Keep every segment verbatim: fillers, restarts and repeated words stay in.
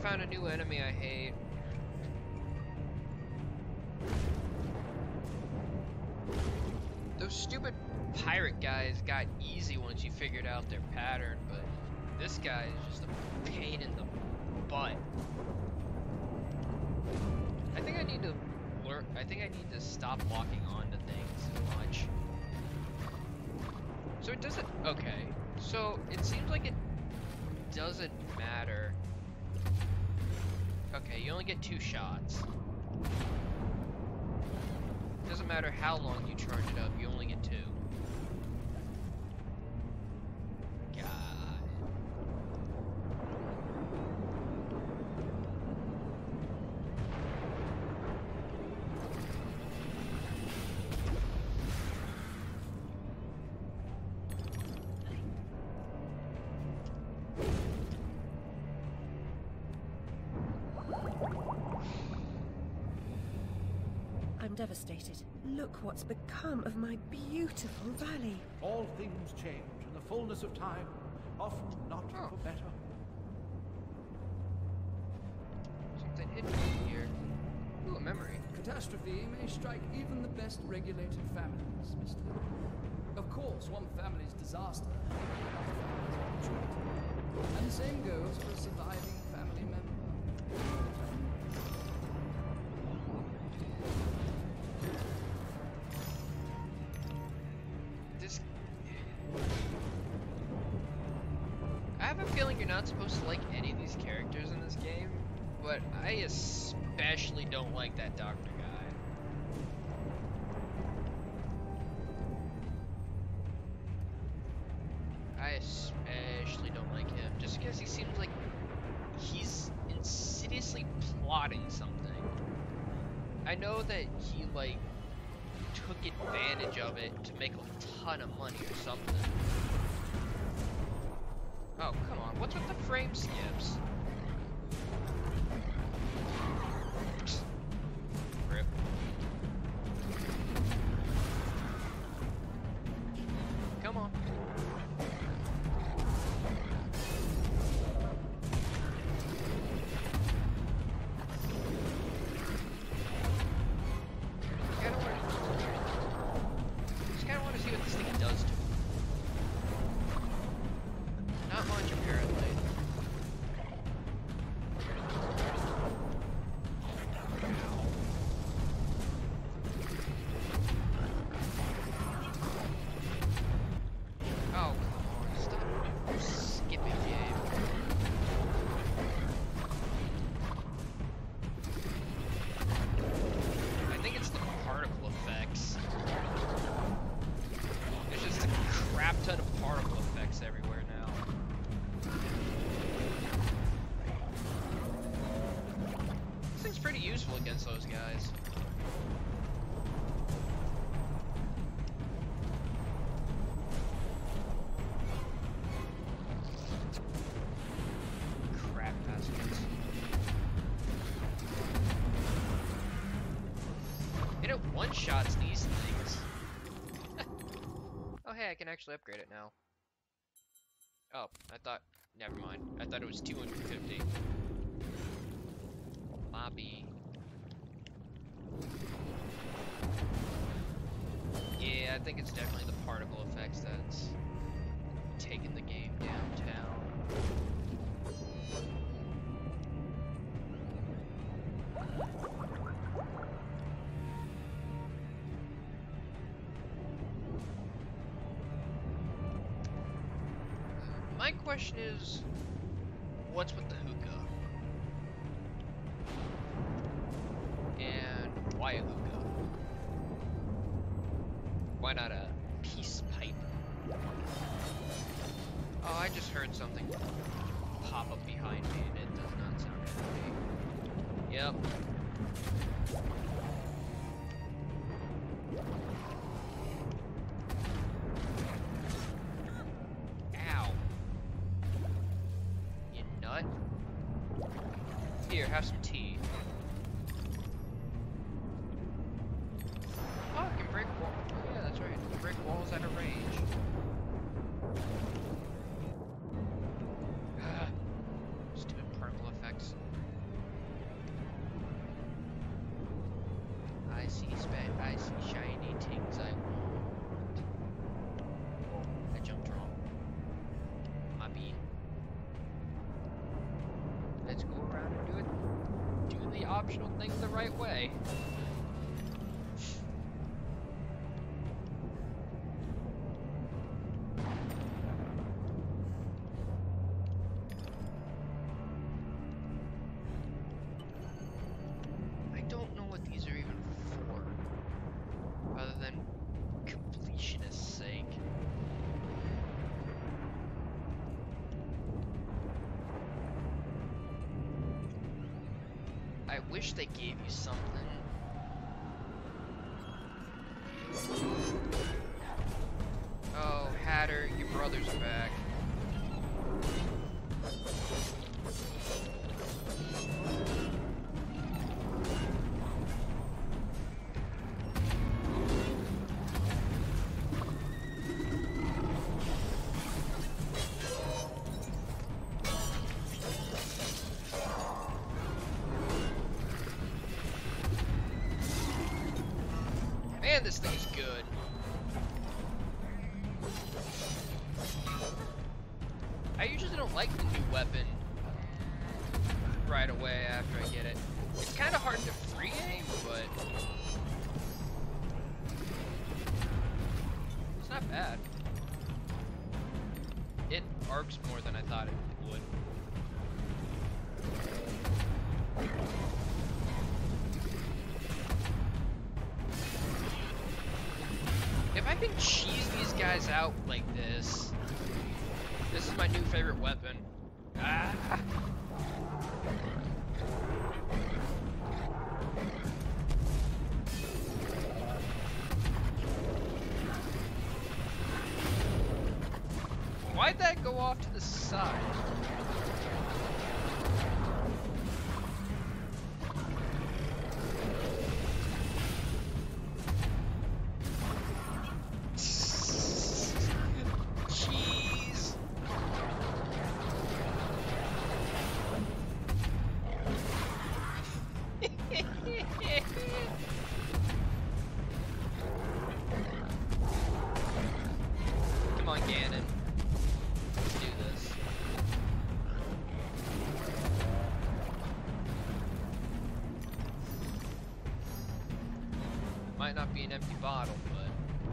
found a new enemy I hate. Those stupid pirate guys got easy once you figured out their pattern, but this guy is just a pain in the butt. I think I need to learn. I think I need to stop locking onto things so much. So it doesn't. Okay. So it seems like it doesn't matter. Okay, you only get two shots. Doesn't matter how long you charge it up, you only get two. God. I'm devastated. Look what's become of my beautiful valley. All things change in the fullness of time, often not Oh. for better. Something hidden here. Ooh, a memory. Catastrophe may strike even the best regulated families, mister. Of course, one family's disaster may be another family's opportunity. And the same goes for a surviving family member. This... I have a feeling you're not supposed to like any of these characters in this game, but I especially don't like that doctor guy. I especially don't like him, just because he seems like he's insidiously plotting something. I know that he, like, took advantage of it to make a ton of money or something. Oh, come on, what's with the frame skips? Rip. Come on. Against those guys. Crap baskets. You know, one shots these things. Oh hey, I can actually upgrade it now. Oh, I thought, never mind. I thought it was two hundred fifty. Lobby. Yeah, I think it's definitely the particle effects that's taking the game downtown. My question is, what's with the hookah? And why a hookah? Why not a peace pipe? Oh, I just heard something pop up behind me and it does not sound good to me. Yep. Ow. You nut. Here, have some tea. Oh, I can break walls. Oh, yeah, that's right. I can break walls at a range. Stupid particle effects. optional thing the right way. I don't know what these are even for, other than completionist's sake. I wish they gave you something. Oh, Hatter, your brothers are back. Man, this thing is good. I usually don't like the new weapon right away after I get it. It's kind of hard to free aim, but it's not bad. It arcs more than I thought it would. If I can cheese these guys out like this, this is my new favorite weapon. Ah. Why'd that go off to the side? Come on, Ganon. Let's do this. Might not be an empty bottle, but...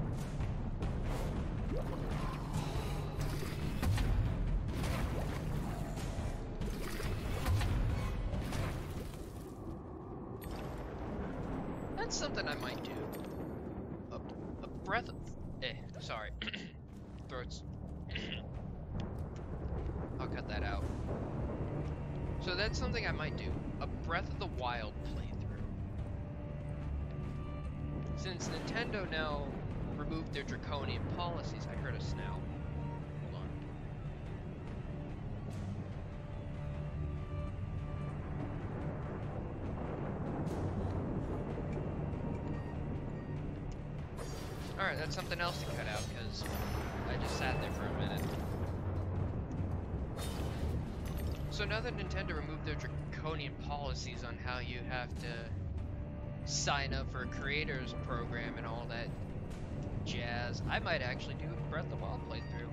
that's something I might do. A, a breath of... Eh, sorry. Throats. I'll cut that out. So that's something I might do. A Breath of the Wild playthrough. Since Nintendo now removed their draconian policies, I heard a snout. Hold on. Alright, that's something else to cut out, because I just sat there for a minute. So now that Nintendo removed their draconian policies on how you have to sign up for a creators program and all that jazz, I might actually do a Breath of the Wild playthrough.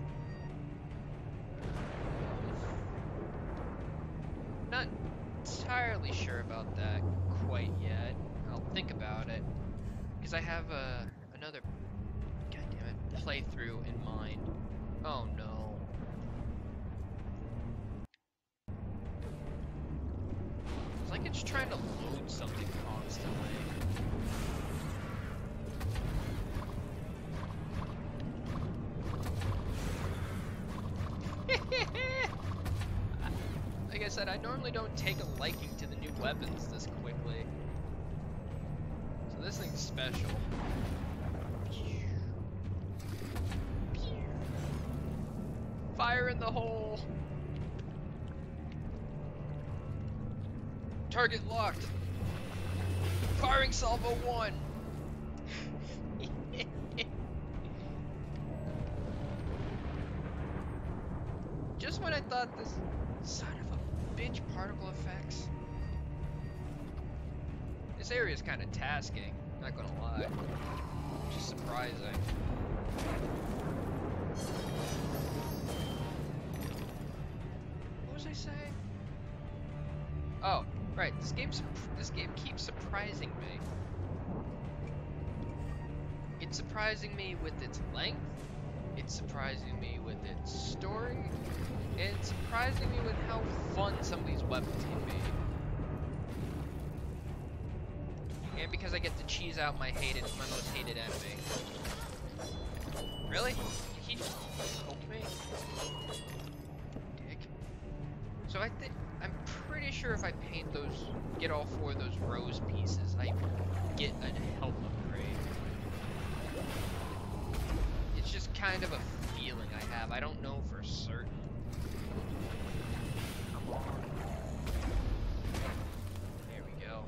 Not entirely sure about that quite yet. I'll think about it, because I have a, another playthrough in mind. Oh no. It's like it's trying to load something constantly. Like I said, I normally don't take a liking to the new weapons this quickly. So this thing's special. Fire in the hole! Target locked! Firing salvo one! Just when I thought this son of a bitch particle effects. This area is kind of tasking, not gonna lie. Which is surprising. What was I saying? Oh, Right, this game's this game keeps surprising me. It's surprising me with its length, it's surprising me with its story, and it's surprising me with how fun some of these weapons can be. And because I get to cheese out my hated, my most hated enemy. Really? Did he just poke me? Dick. So I think, I'm pretty sure if I paint those, get all four of those rose pieces, I get a health upgrade. It's just kind of a feeling I have. I don't know for certain. Come on. There we go.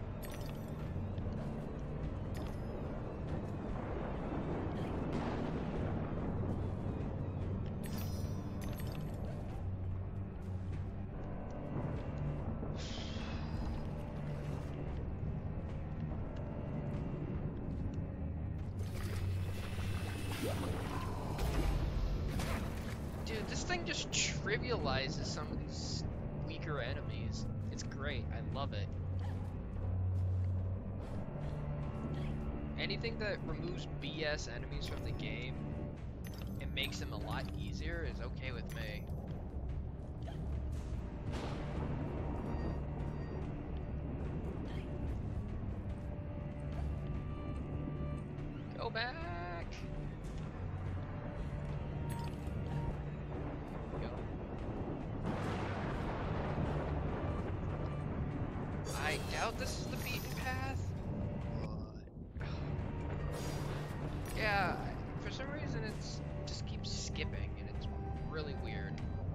Dude, this thing just trivializes some of these weaker enemies. It's great. I love it. Anything that removes B S enemies from the game and makes them a lot easier is okay with me. Go back! I doubt this is the beaten path. But... yeah, for some reason it's just keeps skipping and it's really weird.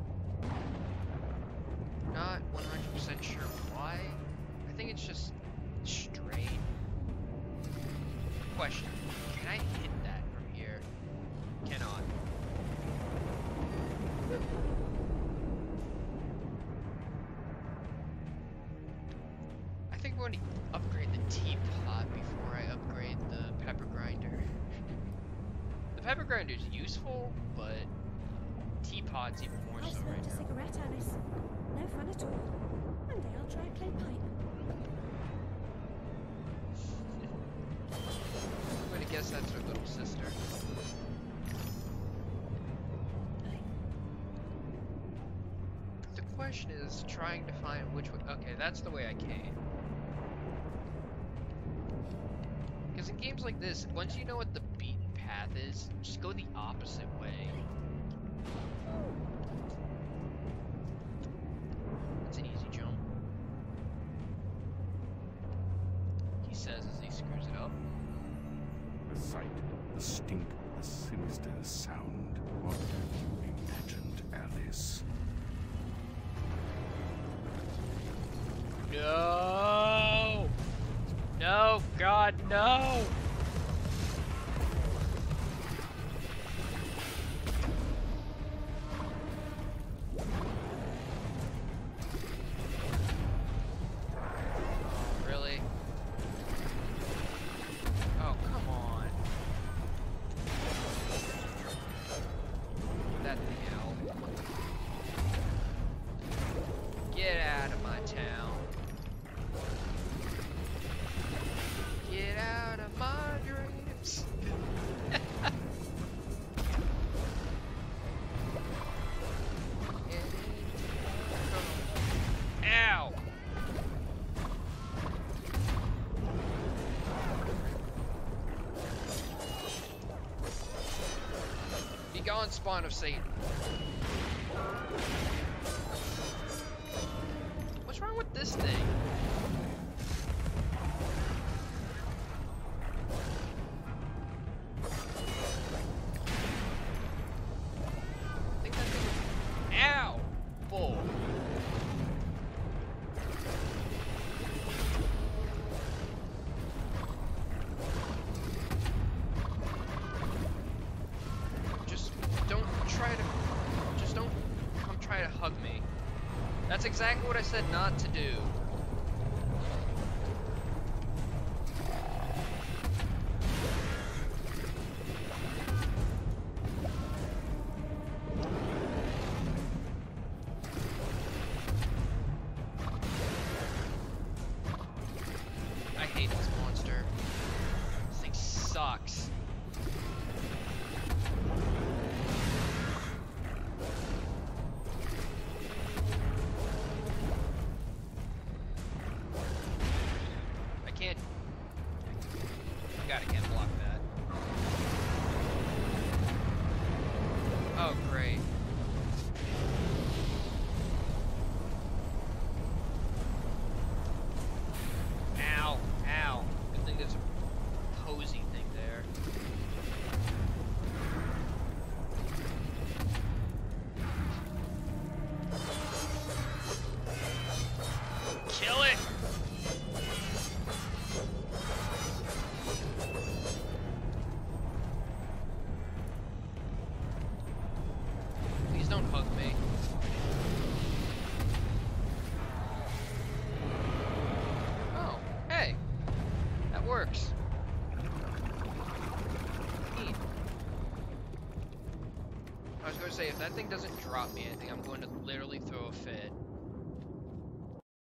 Not one hundred percent sure why. I think it's just straight. Question, can I hit that from here? Cannot. I think I'm going to upgrade the Teapot before I upgrade the pepper grinder. The pepper grinder is useful, but Teapot's even more I so smoked right a now. cigarette, Alice. No fun at all. One day I'll try a clay pipe. I'm going to guess that's her little sister. The question is trying to find which way. Okay, that's the way I came. Because in games like this, once you know what the beaten path is, just go the opposite way. It's an easy jump. He says as he screws it up. The sight, the stink, the sinister sound. What have you imagined, Alice? No! No, God, no! Really? Oh, come on. That thing out. Get out of my town. Get out of my dreams. Ow! Be gone, spawn of Satan. What's wrong with this thing? I think that thing was... ow! Bull. Just don't try to... Just don't come try to hug me. That's exactly what I said not to do. works. Neat. I was going to say, if that thing doesn't drop me, I think I'm going to literally throw a fit.